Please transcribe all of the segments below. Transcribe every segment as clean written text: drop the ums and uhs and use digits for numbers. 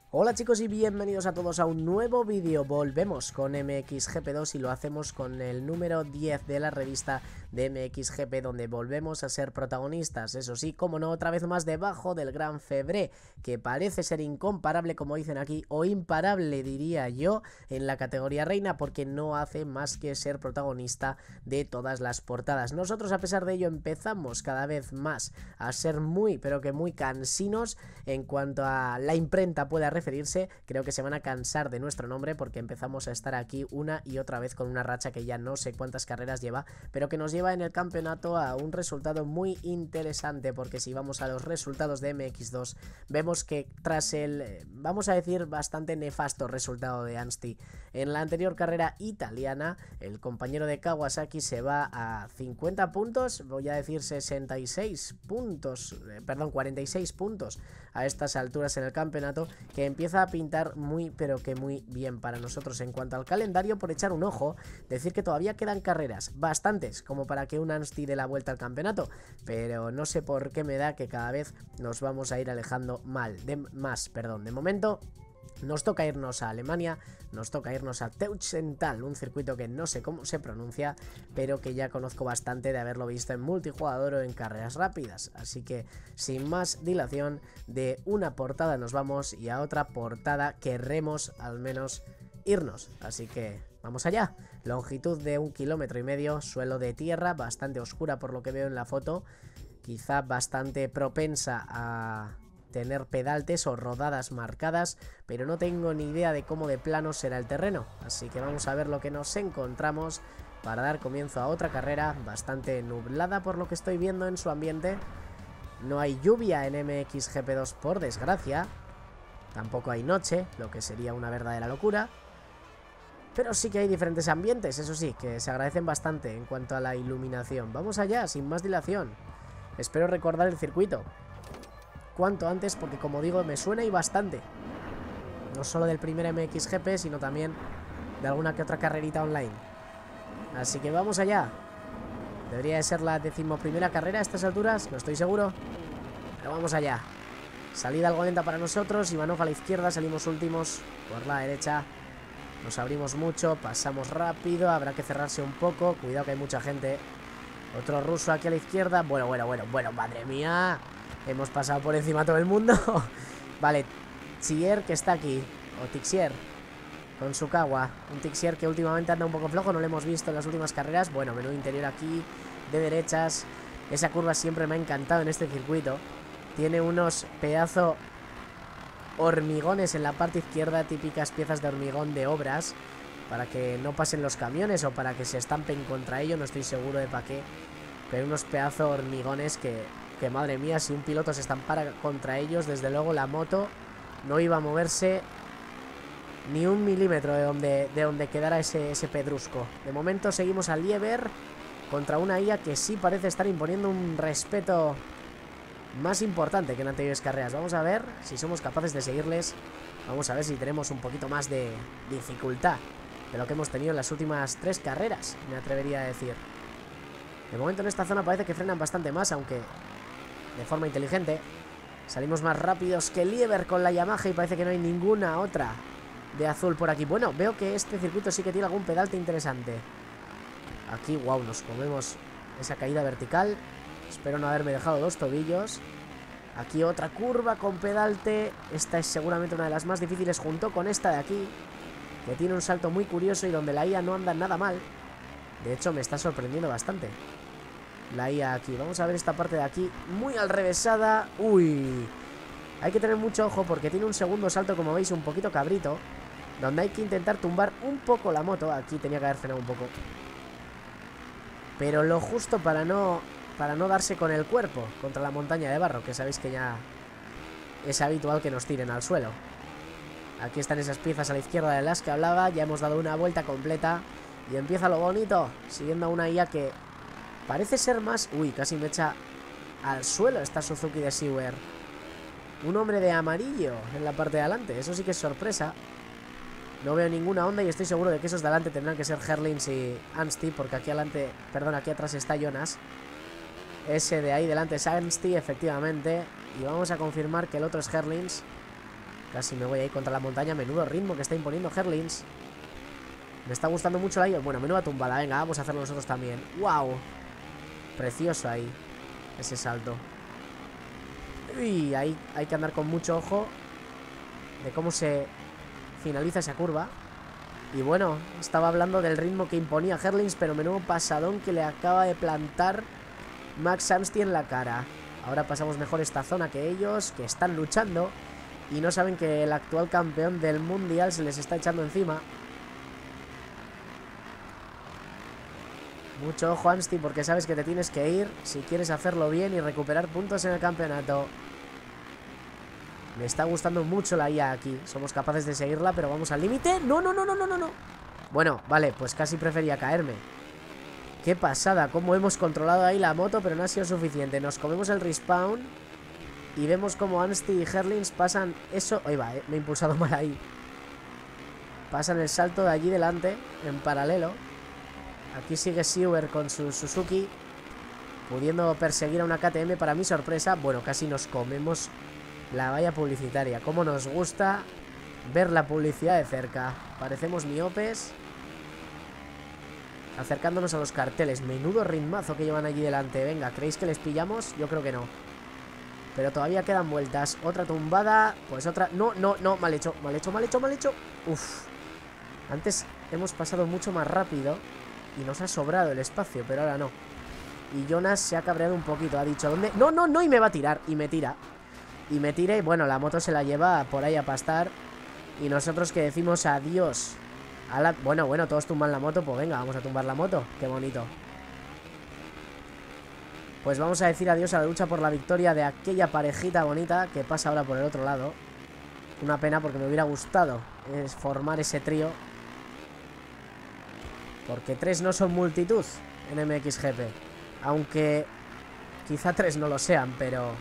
Hola chicos y bienvenidos a todos a un nuevo vídeo. Volvemos con MXGP2 y lo hacemos con el número 10 de la revista de MXGP, donde volvemos a ser protagonistas. Eso sí, como no, otra vez más debajo del Gran Febré, que parece ser incomparable, como dicen aquí, o imparable diría yo, en la categoría reina, porque no hace más que ser protagonista de todas las portadas. Nosotros, a pesar de ello, empezamos cada vez más a ser muy, pero que muy cansinos en cuanto a la imprenta pueda referirse. Creo que se van a cansar de nuestro nombre porque empezamos a estar aquí una y otra vez con una racha que ya no sé cuántas carreras lleva, pero que nos lleva en el campeonato a un resultado muy interesante, porque si vamos a los resultados de MX2 vemos que tras el, vamos a decir, bastante nefasto resultado de Ansty en la anterior carrera italiana, el compañero de Kawasaki se va a 50 puntos, voy a decir 66 puntos, perdón, 46 puntos a estas alturas en el campeonato, que empieza a pintar muy pero que muy bien para nosotros. En cuanto al calendario, por echar un ojo, decir que todavía quedan carreras, bastantes, como para que un Ansty dé la vuelta al campeonato, pero no sé por qué me da que cada vez nos vamos a ir alejando más. De momento nos toca irnos a Alemania, nos toca irnos a Teuchsental, un circuito que no sé cómo se pronuncia, pero que ya conozco bastante de haberlo visto en multijugador o en carreras rápidas. Así que, sin más dilación, de una portada nos vamos y a otra portada querremos al menos irnos. Así que vamos allá. Longitud de 1,5 kilómetros, suelo de tierra, bastante oscura por lo que veo en la foto, quizá bastante propensa a tener pedaltes o rodadas marcadas, pero no tengo ni idea de cómo de plano será el terreno, así que vamos a ver lo que nos encontramos para dar comienzo a otra carrera bastante nublada por lo que estoy viendo en su ambiente. No hay lluvia en MXGP2 por desgracia, tampoco hay noche, lo que sería una verdadera locura, pero sí que hay diferentes ambientes, eso sí, que se agradecen bastante en cuanto a la iluminación. Vamos allá, sin más dilación. Espero recordar el circuito cuanto antes, porque como digo, me suena y bastante. No solo del primer MXGP, sino también de alguna que otra carrerita online. Así que vamos allá. Debería de ser la 11ª carrera a estas alturas, no estoy seguro, pero vamos allá. Salida algo lenta para nosotros, Ivanov a la izquierda, salimos últimos por la derecha. Nos abrimos mucho, pasamos rápido, habrá que cerrarse un poco, cuidado que hay mucha gente. Otro ruso aquí a la izquierda, bueno, madre mía. Hemos pasado por encima a todo el mundo. Vale, Tsier, que está aquí, o Tixier, con su Kawa. Un Tixier que últimamente anda un poco flojo, no lo hemos visto en las últimas carreras. Bueno, menú interior aquí, de derechas. Esa curva siempre me ha encantado en este circuito. Tiene unos pedazo hormigones en la parte izquierda, típicas piezas de hormigón de obras, para que no pasen los camiones o para que se estampen contra ellos, no estoy seguro de para qué. Pero unos pedazos hormigones que madre mía, si un piloto se estampara contra ellos, desde luego la moto no iba a moverse ni un milímetro de donde quedara ese pedrusco. De momento seguimos a Lieber contra una IA que sí parece estar imponiendo un respeto más importante que en anteriores carreras. Vamos a ver si somos capaces de seguirles. Vamos a ver si tenemos un poquito más de dificultad de lo que hemos tenido en las últimas 3 carreras, me atrevería a decir. De momento en esta zona parece que frenan bastante más, aunque de forma inteligente. Salimos más rápidos que Lieber con la Yamaha y parece que no hay ninguna otra de azul por aquí. Bueno, veo que este circuito sí que tiene algún pedalte interesante. Aquí, wow, nos comemos esa caída vertical. Espero no haberme dejado 2 tobillos. Aquí otra curva con pedalte. Esta es seguramente una de las más difíciles junto con esta de aquí, que tiene un salto muy curioso y donde la IA no anda nada mal. De hecho, me está sorprendiendo bastante la IA aquí. Vamos a ver esta parte de aquí, muy al revésada. Uy, hay que tener mucho ojo porque tiene un segundo salto, como veis, un poquito cabrito, donde hay que intentar tumbar un poco la moto. Aquí tenía que haber frenado un poco, pero lo justo para no darse con el cuerpo contra la montaña de barro, que sabéis que ya es habitual que nos tiren al suelo. Aquí están esas piezas a la izquierda de las que hablaba. Ya hemos dado una vuelta completa y empieza lo bonito, siguiendo a una IA que parece ser más... Uy, casi me echa al suelo esta Suzuki de Seawer. Un hombre de amarillo en la parte de adelante, eso sí que es sorpresa. No veo ninguna onda y estoy seguro de que esos de adelante tendrán que ser Herlings y Ansty, porque aquí adelante, perdón, aquí atrás está Jonas. Ese de ahí delante es Ansty, efectivamente. Y vamos a confirmar que el otro es Herlings. Casi me voy ahí contra la montaña. Menudo ritmo que está imponiendo Herlings. Me está gustando mucho la IA. Bueno, menuda tumbada. Venga, vamos a hacerlo nosotros también. ¡Wow! Precioso ahí. Ese salto. Uy, ahí hay que andar con mucho ojo de cómo se finaliza esa curva. Y bueno, estaba hablando del ritmo que imponía Herlings, pero menudo pasadón que le acaba de plantar Max Anstie en la cara. Ahora pasamos mejor esta zona que ellos, que están luchando y no saben que el actual campeón del mundial se les está echando encima. Mucho ojo, Anstie, porque sabes que te tienes que ir si quieres hacerlo bien y recuperar puntos en el campeonato. Me está gustando mucho la IA aquí. Somos capaces de seguirla, pero vamos al límite. ¡No, no, no, no, no, no, no! Bueno, vale, pues casi prefería caerme. ¡Qué pasada! Cómo hemos controlado ahí la moto, pero no ha sido suficiente. Nos comemos el respawn y vemos como Anstie y Herlings pasan eso... Ahí va, me he impulsado mal ahí. Pasan el salto de allí delante, en paralelo. Aquí sigue Sewer con su Suzuki, pudiendo perseguir a una KTM para mi sorpresa. Bueno, casi nos comemos la valla publicitaria. Cómo nos gusta ver la publicidad de cerca. Parecemos miopes acercándonos a los carteles. Menudo ritmazo que llevan allí delante. Venga, ¿creéis que les pillamos? Yo creo que no. Pero todavía quedan vueltas. Otra tumbada. Pues otra... No, no, no. Mal hecho, mal hecho, mal hecho, mal hecho. Uf. Antes hemos pasado mucho más rápido y nos ha sobrado el espacio, pero ahora no. Y Jonas se ha cabreado un poquito. Ha dicho, ¿dónde? No, no, no. Y me va a tirar. Y me tira. Y me tira y bueno, la moto se la lleva por ahí a pastar. Y nosotros que decimos adiós a la... Bueno, todos tumban la moto. Pues venga, vamos a tumbar la moto. Qué bonito. Pues vamos a decir adiós a la lucha por la victoria de aquella parejita bonita que pasa ahora por el otro lado. Una pena porque me hubiera gustado formar ese trío. Porque 3 no son multitud en MXGP. Aunque quizá 3 no lo sean, pero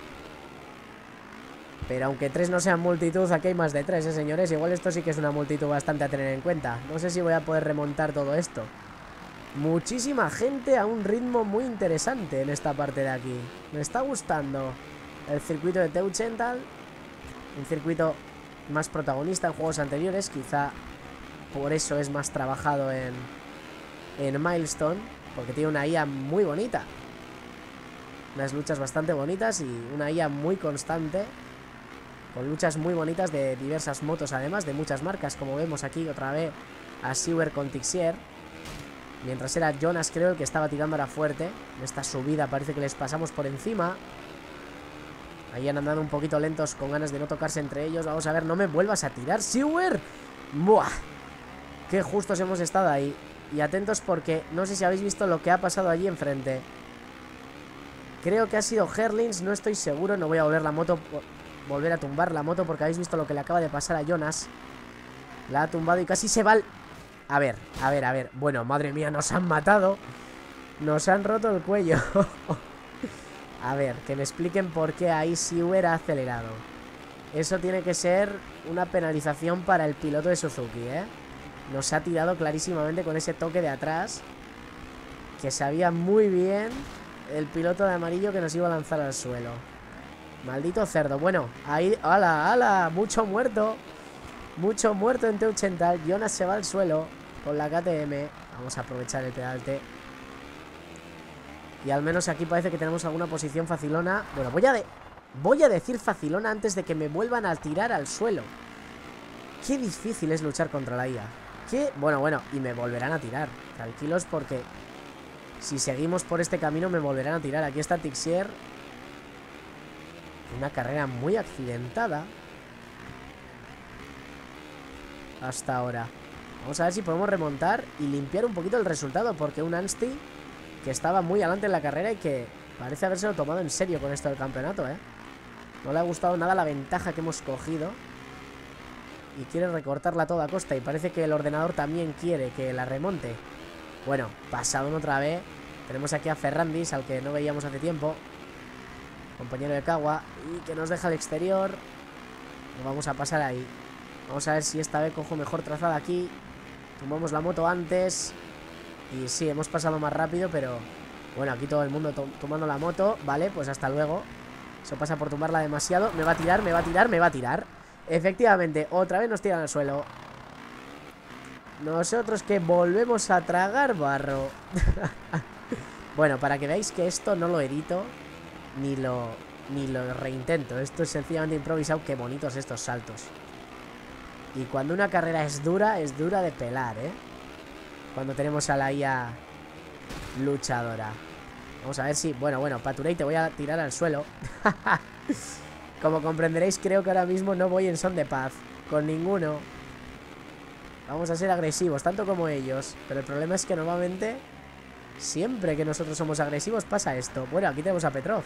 aunque 3 no sean multitud, aquí hay más de 3, señores. Igual esto sí que es una multitud bastante a tener en cuenta. No sé si voy a poder remontar todo esto. Muchísima gente a un ritmo muy interesante en esta parte de aquí. Me está gustando el circuito de Teuchenthal. Un circuito más protagonista en juegos anteriores. Quizá por eso es más trabajado en Milestone, porque tiene una IA muy bonita. Unas luchas bastante bonitas y una IA muy constante, con luchas muy bonitas de diversas motos, además de muchas marcas, como vemos aquí otra vez a Sewer con Tixier. Mientras era Jonas, creo, el que estaba tirando ahora fuerte. En esta subida parece que les pasamos por encima. Ahí han andado un poquito lentos, con ganas de no tocarse entre ellos. Vamos a ver, no me vuelvas a tirar, Sewer. ¡Buah! Qué justos hemos estado ahí. Y atentos porque no sé si habéis visto lo que ha pasado allí enfrente. Creo que ha sido Herlings, no estoy seguro. No voy a volver a tumbar la moto porque habéis visto lo que le acaba de pasar a Jonas. La ha tumbado y casi se va al... A ver. Bueno, madre mía, nos han matado. Nos han roto el cuello. A ver, que me expliquen por qué ahí Sewer ha acelerado. Eso tiene que ser una penalización para el piloto de Suzuki, ¿eh? Nos ha tirado clarísimamente con ese toque de atrás, que sabía muy bien el piloto de amarillo que nos iba a lanzar al suelo. Maldito cerdo. Bueno, ahí... ¡Hala, hala! Mucho muerto. Mucho muerto en Teuchenthal. Jonas se va al suelo con la KTM. Vamos a aprovechar el pedalte. Y al menos aquí parece que tenemos alguna posición facilona. Bueno, voy a decir facilona antes de que me vuelvan a tirar al suelo. Qué difícil es luchar contra la IA. Bueno, y me volverán a tirar. Tranquilos porque si seguimos por este camino me volverán a tirar. Aquí está Tixier. Una carrera muy accidentada hasta ahora. Vamos a ver si podemos remontar y limpiar un poquito el resultado, porque un Anstie que estaba muy adelante en la carrera y que parece habérselo tomado en serio con esto del campeonato, ¿eh? No le ha gustado nada la ventaja que hemos cogido y quiere recortarla a toda costa, y parece que el ordenador también quiere que la remonte. Bueno, pasado otra vez. Tenemos aquí a Ferrandis, al que no veíamos hace tiempo, compañero de Kawa, y que nos deja al exterior. Lo vamos a pasar ahí. Vamos a ver si esta vez cojo mejor trazada aquí. Tumbamos la moto antes. Y sí, hemos pasado más rápido, pero bueno, aquí todo el mundo tomando la moto. Vale, pues hasta luego. Eso pasa por tumbarla demasiado. Me va a tirar, me va a tirar, me va a tirar. Efectivamente, otra vez nos tiran al suelo. Nosotros que volvemos a tragar barro. Bueno, para que veáis que esto no lo edito ni lo reintento. Esto es sencillamente improvisado. Qué bonitos estos saltos. Y cuando una carrera es dura de pelar, ¿eh? Cuando tenemos a la IA luchadora. Vamos a ver si... Bueno, Paturei, te voy a tirar al suelo. Como comprenderéis, creo que ahora mismo no voy en son de paz con ninguno. Vamos a ser agresivos, tanto como ellos. Pero el problema es que normalmente, siempre que nosotros somos agresivos, pasa esto. Bueno, aquí tenemos a Petrov.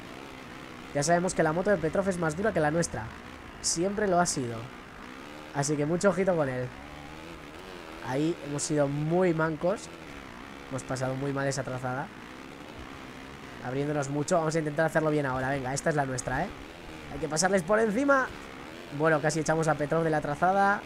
Ya sabemos que la moto de Petrov es más dura que la nuestra. Siempre lo ha sido. Así que mucho ojito con él. Ahí hemos sido muy mancos. Hemos pasado muy mal esa trazada. Abriéndonos mucho. Vamos a intentar hacerlo bien ahora. Venga, esta es la nuestra, ¿eh? Hay que pasarles por encima. Bueno, casi echamos a Petrov de la trazada.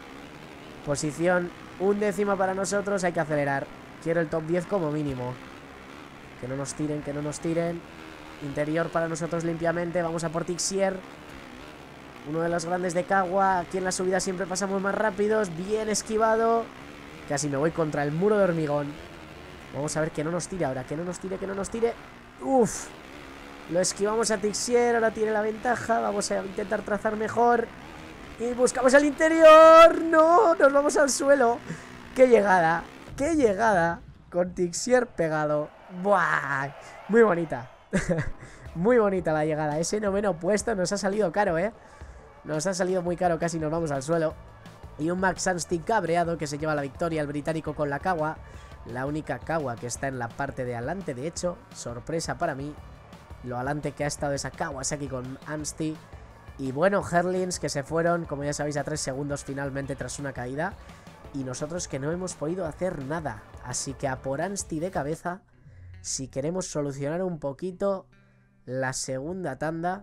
Posición 1/10 para nosotros. Hay que acelerar. Quiero el top 10 como mínimo. Que no nos tiren, que no nos tiren. Interior para nosotros limpiamente. Vamos a por Tixier. Uno de los grandes de Cagua. Aquí en la subida siempre pasamos más rápidos. Bien esquivado. Casi me voy contra el muro de hormigón. Vamos a ver que no nos tire ahora. Que no nos tire, que no nos tire. Uf. Lo esquivamos a Tixier. Ahora tiene la ventaja. Vamos a intentar trazar mejor. Y buscamos el interior. No, nos vamos al suelo. Qué llegada. Qué llegada. Con Tixier pegado. Buah. Muy bonita. Muy bonita la llegada. Ese noveno puesto nos ha salido caro, ¿eh? Nos ha salido muy caro. Casi nos vamos al suelo. Y un Max Anstie cabreado que se lleva la victoria. El británico con la Cagua. La única Cagua que está en la parte de adelante. De hecho, sorpresa para mí. Lo adelante que ha estado esa Kawasaki con Anstie. Y bueno, Herlings que se fueron, como ya sabéis, a 3 segundos finalmente tras una caída. Y nosotros que no hemos podido hacer nada. Así que a por Anstie de cabeza. Si queremos solucionar un poquito la segunda tanda.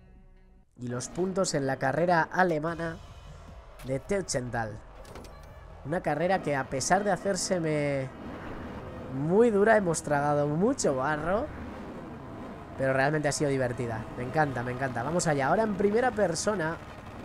Y los puntos en la carrera alemana de Teuchenthal. Una carrera que a pesar de hacérseme muy dura, hemos tragado mucho barro. Pero realmente ha sido divertida. Me encanta, me encanta. Vamos allá. Ahora en primera persona.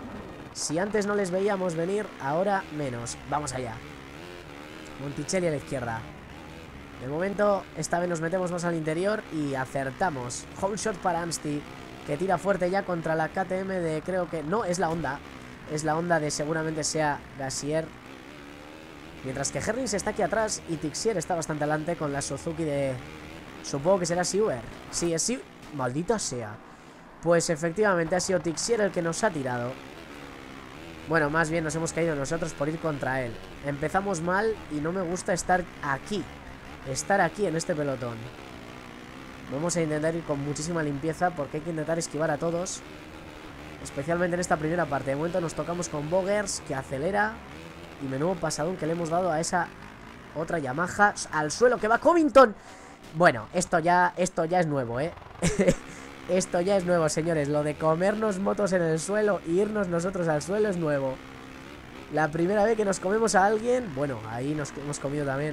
Si antes no les veíamos venir, ahora menos. Vamos allá. Monticelli a la izquierda. De momento, esta vez nos metemos más al interior y acertamos. Home shot para Anstie, que tira fuerte ya contra la KTM de, creo que... No, es la Honda. Es la Honda de seguramente sea Gassier. Mientras que Herlings está aquí atrás y Tixier está bastante adelante con la Suzuki de... Supongo que será Siuer. Sí, es Siuer. Maldita sea. Pues efectivamente ha sido Tixier el que nos ha tirado. Bueno, más bien nos hemos caído nosotros por ir contra él. Empezamos mal y no me gusta estar aquí. Estar aquí en este pelotón. Vamos a intentar ir con muchísima limpieza porque hay que intentar esquivar a todos. Especialmente en esta primera parte. De momento nos tocamos con Bogers, que acelera. Y menudo pasadón que le hemos dado a esa otra Yamaha. Al suelo que va Covington. Bueno, esto ya es nuevo, ¿eh? Esto ya es nuevo, señores. Lo de comernos motos en el suelo e irnos nosotros al suelo es nuevo. La primera vez que nos comemos a alguien... Bueno, ahí nos hemos comido también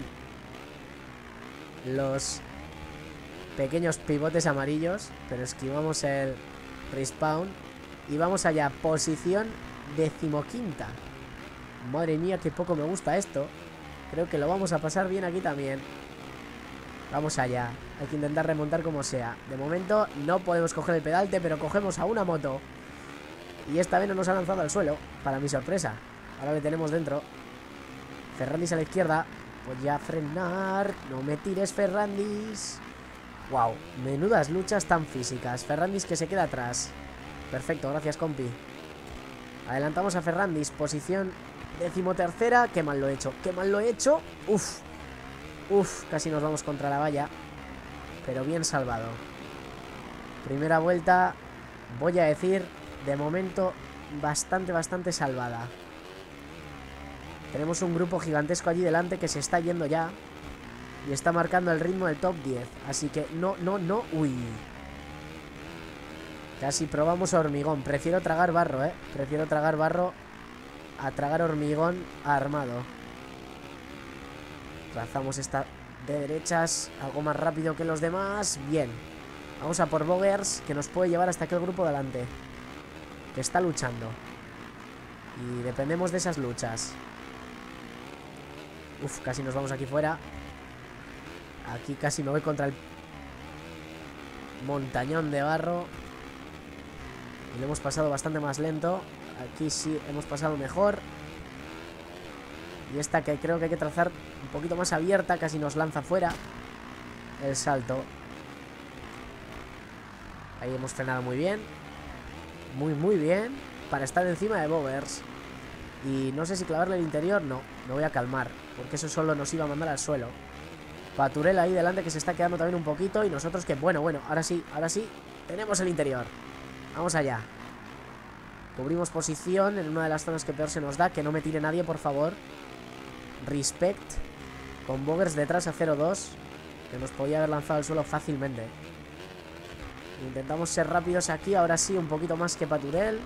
los pequeños pivotes amarillos. Pero esquivamos el respawn. Y vamos allá, posición 15ª. Madre mía, qué poco me gusta esto. Creo que lo vamos a pasar bien aquí también. Vamos allá, hay que intentar remontar como sea. De momento no podemos coger el pedalte, pero cogemos a una moto. Y esta vez no nos ha lanzado al suelo, para mi sorpresa. Ahora le tenemos dentro. Ferrandis a la izquierda. Pues ya frenar. No me tires, Ferrandis. Wow, menudas luchas tan físicas. Ferrandis que se queda atrás. Perfecto, gracias, compi. Adelantamos a Ferrandis, posición 13ª. Qué mal lo he hecho, qué mal lo he hecho. Uf. Uf, casi nos vamos contra la valla. Pero bien salvado. Primera vuelta, voy a decir, de momento, bastante salvada. Tenemos un grupo gigantesco allí delante que se está yendo ya. Y está marcando el ritmo del top 10. Así que no. Uy. Casi probamos hormigón. Prefiero tragar barro, Prefiero tragar barro a tragar hormigón armado. Trazamos esta de derechas, algo más rápido que los demás. Bien, vamos a por Bogers, que nos puede llevar hasta aquel grupo delante, que está luchando. Y dependemos de esas luchas. Uf, casi nos vamos aquí fuera. Aquí casi me voy contra el montañón de barro. Y lo hemos pasado bastante más lento. Aquí sí hemos pasado mejor. Y esta que creo que hay que trazar un poquito más abierta, casi nos lanza fuera el salto. Ahí hemos frenado muy bien. Muy bien. Para estar encima de Bowers. Y no sé si clavarle el interior. No, me voy a calmar, porque eso solo nos iba a mandar al suelo. Paturel ahí delante que se está quedando también un poquito. Y nosotros que, bueno, ahora sí, tenemos el interior. Vamos allá. Cubrimos posición en una de las zonas que peor se nos da. Que no me tire nadie, por favor. Respect. Con Bowers detrás a 0-2. Que nos podía haber lanzado al suelo fácilmente. Intentamos ser rápidos aquí. Ahora sí, un poquito más que Paturel.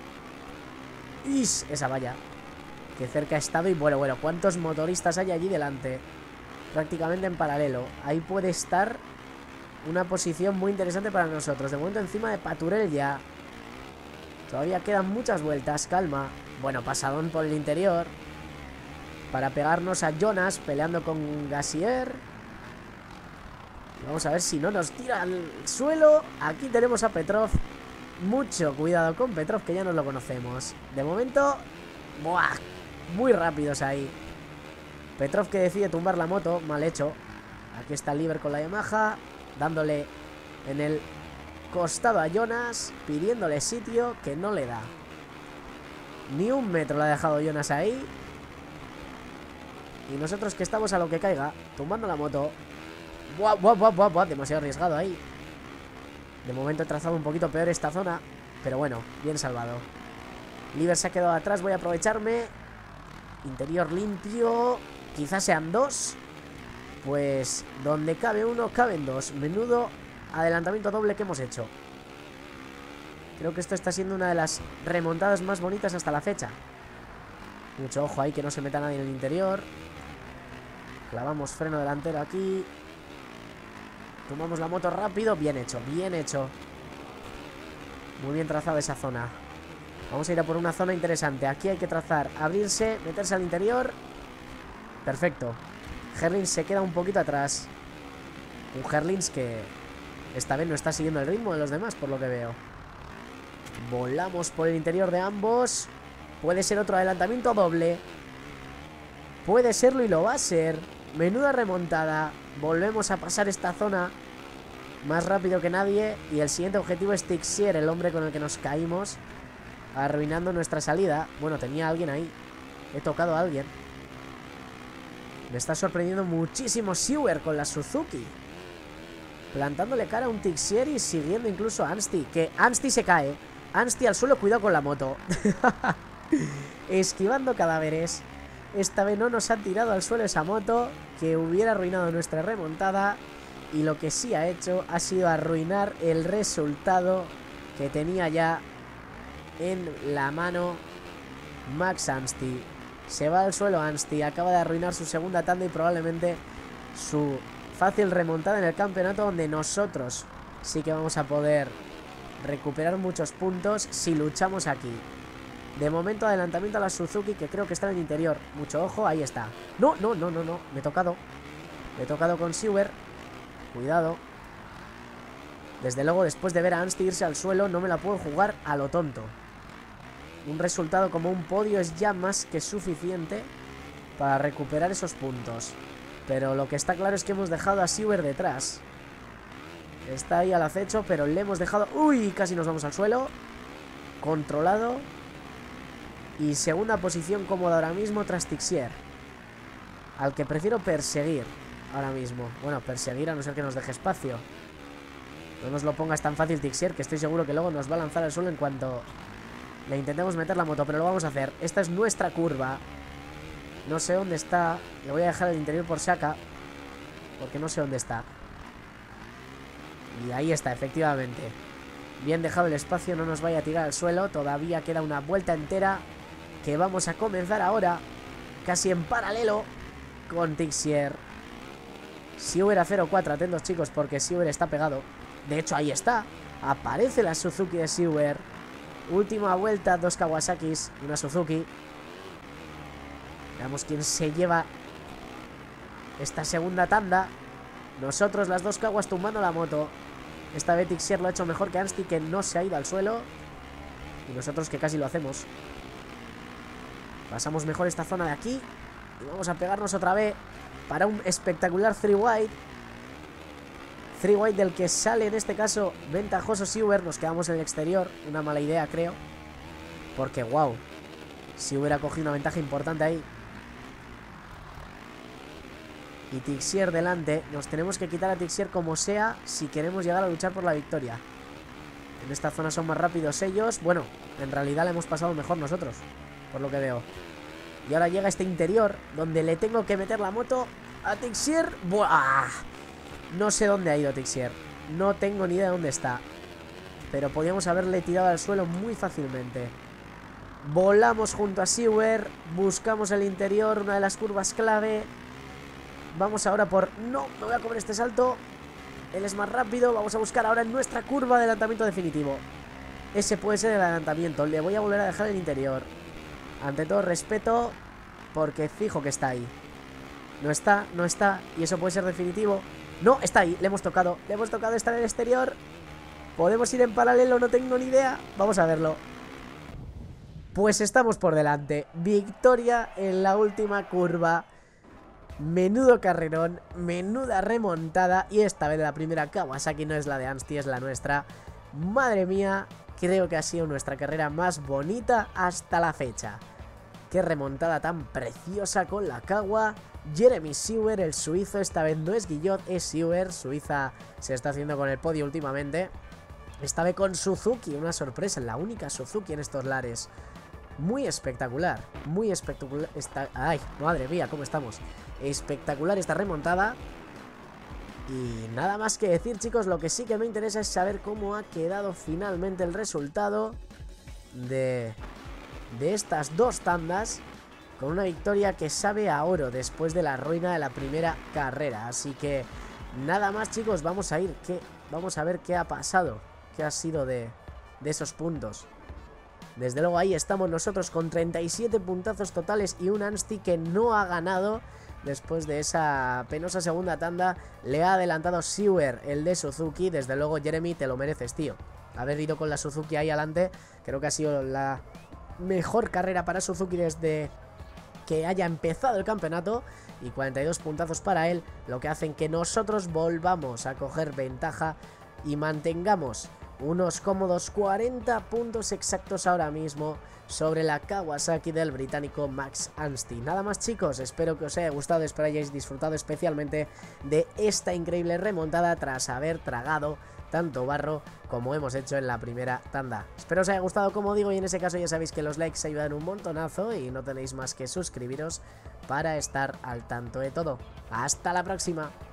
¡Is! Esa valla. Que cerca ha estado. Y bueno, ¿cuántos motoristas hay allí delante? Prácticamente en paralelo. Ahí puede estar una posición muy interesante para nosotros. De momento encima de Paturel ya. Todavía quedan muchas vueltas. Calma. Bueno, pasadón por el interior. Para pegarnos a Jonas peleando con Gassier. Vamos a ver si no nos tira al suelo. Aquí tenemos a Petrov. Mucho cuidado con Petrov, que ya nos lo conocemos. De momento, ¡buah! Muy rápidos ahí. Petrov que decide tumbar la moto. Mal hecho. Aquí está Liber con la Yamaha, dándole en el costado a Jonas, pidiéndole sitio que no le da. Ni un metro le ha dejado Jonas ahí. Y nosotros que estamos a lo que caiga, tumbando la moto. ¡Buah! Demasiado arriesgado ahí. De momento he trazado un poquito peor esta zona, pero bueno, bien salvado. Liber se ha quedado atrás, voy a aprovecharme. Interior limpio. Quizás sean dos. Pues donde cabe uno, caben dos. Menudo adelantamiento doble que hemos hecho. Creo que esto está siendo una de las remontadas más bonitas hasta la fecha. Mucho ojo ahí que no se meta nadie en el interior. Clavamos freno delantero aquí. Tomamos la moto rápido. Bien hecho. Muy bien trazada esa zona. Vamos a ir a por una zona interesante. Aquí hay que trazar, abrirse, meterse al interior. Perfecto. Herlings se queda un poquito atrás. Un Herlings que esta vez no está siguiendo el ritmo de los demás, por lo que veo. Volamos por el interior de ambos. Puede ser otro adelantamiento doble. Puede serlo y lo va a ser. Menuda remontada. Volvemos a pasar esta zona más rápido que nadie. Y el siguiente objetivo es Tixier, el hombre con el que nos caímos, arruinando nuestra salida. Bueno, tenía alguien ahí. He tocado a alguien. Me está sorprendiendo muchísimo Sewer con la Suzuki, plantándole cara a un Tixier y siguiendo incluso a Ansty. Que Ansty se cae. Ansty al suelo, cuidado con la moto. Esquivando cadáveres. Esta vez no nos ha tirado al suelo esa moto, que hubiera arruinado nuestra remontada. Y lo que sí ha hecho ha sido arruinar el resultado que tenía ya en la mano Max Ansty. Se va al suelo Ansty, acaba de arruinar su segunda tanda y probablemente su fácil remontada en el campeonato, donde nosotros sí que vamos a poder recuperar muchos puntos si luchamos aquí. De momento adelantamiento a la Suzuki, que creo que está en el interior. Mucho ojo, ahí está. No, me he tocado. Me he tocado con Sewer. Cuidado. Desde luego, después de ver a Ansty irse al suelo, no me la puedo jugar a lo tonto. Un resultado como un podio es ya más que suficiente para recuperar esos puntos. Pero lo que está claro es que hemos dejado a Sewer detrás. Está ahí al acecho, pero le hemos dejado... ¡Uy! Casi nos vamos al suelo. Controlado. Y segunda posición cómoda ahora mismo tras Tixier, al que prefiero perseguir ahora mismo. Bueno, perseguir a no ser que nos deje espacio. No nos lo pongas tan fácil, Tixier, que estoy seguro que luego nos va a lanzar al suelo en cuanto le intentemos meter la moto. Pero lo vamos a hacer. Esta es nuestra curva. No sé dónde está. Le voy a dejar el interior por saca, porque no sé dónde está. Y ahí está, efectivamente. Bien dejado el espacio, no nos vaya a tirar al suelo. Todavía queda una vuelta entera que vamos a comenzar ahora, casi en paralelo con Tixier. Sewer a 0-4, atentos chicos, porque Sewer está pegado. De hecho, ahí está. Aparece la Suzuki de Sewer. Última vuelta, 2 Kawasaki's, una Suzuki. Veamos quién se lleva esta segunda tanda. Nosotros, las 2 Kawas tumbando la moto. Esta vez Tixier lo ha hecho mejor que Ansty, que no se ha ido al suelo. Y nosotros que casi lo hacemos. Pasamos mejor esta zona de aquí. Y vamos a pegarnos otra vez para un espectacular 3 wide del que sale en este caso ventajoso Siuber. Nos quedamos en el exterior. Una mala idea, creo. Porque, wow, si hubiera cogido una ventaja importante ahí. Y Tixier delante. Nos tenemos que quitar a Tixier como sea si queremos llegar a luchar por la victoria. En esta zona son más rápidos ellos. Bueno, en realidad le hemos pasado mejor nosotros, por lo que veo. Y ahora llega este interior donde le tengo que meter la moto a Tixier. ¡Buah! No sé dónde ha ido Tixier. No tengo ni idea de dónde está. Pero podíamos haberle tirado al suelo muy fácilmente. Volamos junto a Siuber. Buscamos el interior, una de las curvas clave. Vamos ahora por... No, me voy a comer este salto. Él es más rápido. Vamos a buscar ahora en nuestra curva de adelantamiento definitivo. Ese puede ser el adelantamiento. Le voy a volver a dejar el interior. Ante todo respeto, porque fijo que está ahí. No está, no está. Y eso puede ser definitivo. No, está ahí, le hemos tocado. Le hemos tocado estar en el exterior. ¿Podemos ir en paralelo? No tengo ni idea. Vamos a verlo. Pues estamos por delante. Victoria en la última curva. Menudo carrerón, menuda remontada. Y esta vez la primera Kawasaki no es la de Ansty, es la nuestra. Madre mía, creo que ha sido nuestra carrera más bonita hasta la fecha. Qué remontada tan preciosa con la Kawa. Jeremy Siuber, el suizo, esta vez no es Guillot, es Siuber. Suiza se está haciendo con el podio últimamente. Esta vez con Suzuki, una sorpresa, la única Suzuki en estos lares. Muy espectacular, muy espectacular. Ay, madre mía, ¿cómo estamos? Espectacular esta remontada. Y nada más que decir, chicos, lo que sí que me interesa es saber cómo ha quedado finalmente el resultado de estas 2 tandas, con una victoria que sabe a oro después de la ruina de la primera carrera. Así que nada más, chicos, vamos a ver qué ha pasado, qué ha sido de esos puntos. Desde luego ahí estamos nosotros con 37 puntazos totales y un Ansty que no ha ganado. Después de esa penosa segunda tanda le ha adelantado Siuber, el de Suzuki. Desde luego, Jeremy, te lo mereces, tío. Haber ido con la Suzuki ahí adelante, creo que ha sido la mejor carrera para Suzuki desde que haya empezado el campeonato. Y 42 puntazos para él, lo que hacen que nosotros volvamos a coger ventaja y mantengamos unos cómodos 40 puntos exactos ahora mismo sobre la Kawasaki del británico Max Ansty. Nada más, chicos, espero que os haya gustado, espero que hayáis disfrutado especialmente de esta increíble remontada tras haber tragado tanto barro como hemos hecho en la primera tanda. Espero os haya gustado, como digo, y en ese caso ya sabéis que los likes ayudan un montonazo y no tenéis más que suscribiros para estar al tanto de todo. ¡Hasta la próxima!